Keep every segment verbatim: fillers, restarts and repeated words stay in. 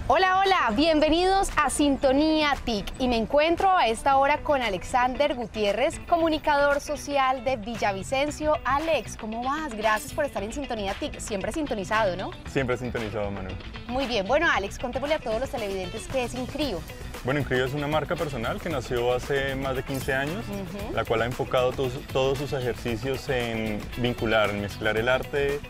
Hola, hola, bienvenidos a Sintonía T I C y me encuentro a esta hora con Alexander Gutiérrez, comunicador social de Villavicencio. Alex, ¿cómo vas? Gracias por estar en Sintonía T I C, siempre sintonizado, ¿no? Siempre sintonizado, Manu. Muy bien, bueno Alex, contémosle a todos los televidentes qué es Incrío. Bueno, Incrío es una marca personal que nació hace más de quince años, uh-huh. la cual ha enfocado todos, todos sus ejercicios en vincular, en mezclar el arte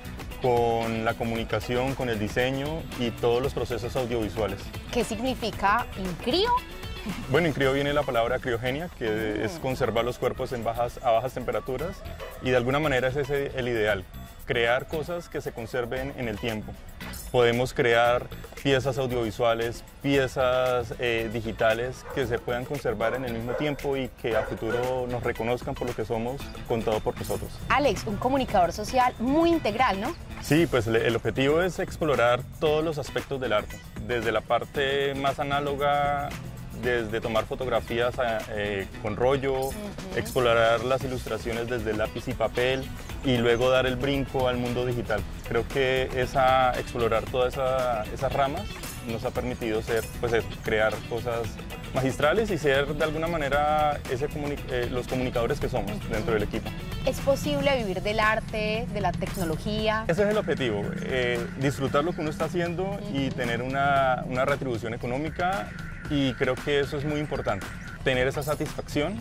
con la comunicación, con el diseño y todos los procesos audiovisuales. ¿Qué significa Incrío? Bueno, Incrío viene de la palabra criogenia, que mm. es conservar los cuerpos en bajas, a bajas temperaturas, y de alguna manera ese es el ideal, crear cosas que se conserven en el tiempo. Podemos crear piezas audiovisuales, piezas eh, digitales que se puedan conservar en el mismo tiempo y que a futuro nos reconozcan por lo que somos, contado por nosotros. Alex, un comunicador social muy integral, ¿no? Sí, pues el objetivo es explorar todos los aspectos del arte, desde la parte más análoga, desde tomar fotografías eh, con rollo, uh-huh. explorar las ilustraciones desde lápiz y papel y luego dar el brinco al mundo digital. Creo que esa, explorar todas esa, esas ramas nos ha permitido ser, pues, crear cosas magistrales y ser de alguna manera ese comuni eh, los comunicadores que somos uh-huh. dentro del equipo. ¿Es posible vivir del arte, de la tecnología? Ese es el objetivo, eh, disfrutar lo que uno está haciendo uh-huh. y tener una, una retribución económica. Y creo que eso es muy importante, tener esa satisfacción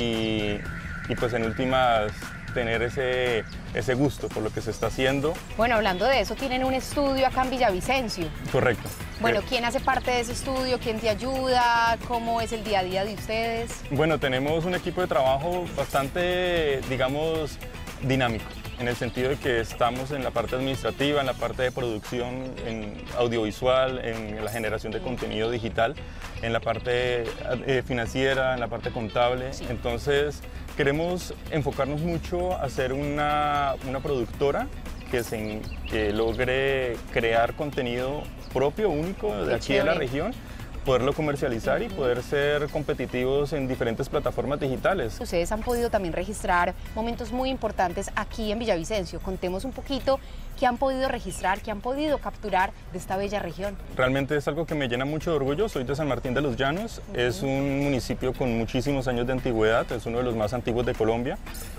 y, y pues en últimas tener ese, ese gusto por lo que se está haciendo. Bueno, hablando de eso, tienen un estudio acá en Villavicencio. Correcto. Bueno, ¿quién hace parte de ese estudio? ¿Quién te ayuda? ¿Cómo es el día a día de ustedes? Bueno, tenemos un equipo de trabajo bastante, digamos, dinámico, en el sentido de que estamos en la parte administrativa, en la parte de producción, en audiovisual, en la generación de contenido digital, en la parte eh, financiera, en la parte contable. Sí. Entonces, queremos enfocarnos mucho a ser una, una productora que, se, que logre crear contenido propio, único, de Qué aquí chévere. de la región, poderlo comercializar y poder ser competitivos en diferentes plataformas digitales. Ustedes han podido también registrar momentos muy importantes aquí en Villavicencio. Contemos un poquito qué han podido registrar, qué han podido capturar de esta bella región. Realmente es algo que me llena mucho de orgullo. Soy de San Martín de los Llanos. Uh-huh. Es un municipio con muchísimos años de antigüedad, es uno de los más antiguos de Colombia.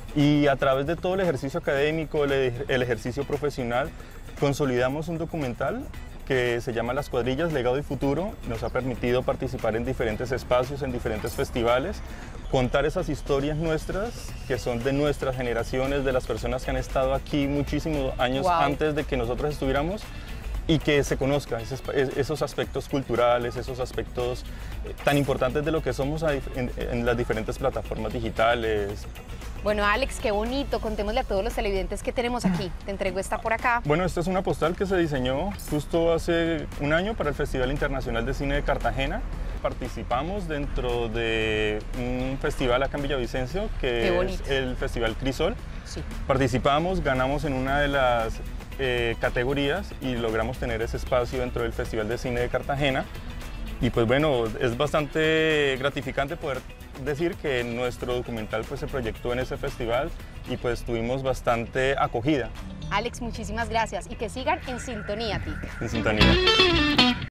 Y a través de todo el ejercicio académico, el, el ejercicio profesional, consolidamos un documental que se llama Las Cuadrillas, Legado y Futuro. Nos ha permitido participar en diferentes espacios, en diferentes festivales, contar esas historias nuestras, que son de nuestras generaciones, de las personas que han estado aquí muchísimos años wow. antes de que nosotros estuviéramos, y que se conozcan esos, esos aspectos culturales, esos aspectos tan importantes de lo que somos en, en las diferentes plataformas digitales. Bueno, Alex, qué bonito. Contémosle a todos los televidentes que tenemos aquí. Te entrego esta por acá. Bueno, esta es una postal que se diseñó justo hace un año para el Festival Internacional de Cine de Cartagena. Participamos dentro de un festival acá en Villavicencio, que es el Festival Crisol. Sí. Participamos, ganamos en una de las eh, categorías y logramos tener ese espacio dentro del Festival de Cine de Cartagena. Y pues bueno, es bastante gratificante poder decir que nuestro documental pues se proyectó en ese festival y pues tuvimos bastante acogida. Alex, muchísimas gracias y que sigan en Sintonía T I C. En Sintonía.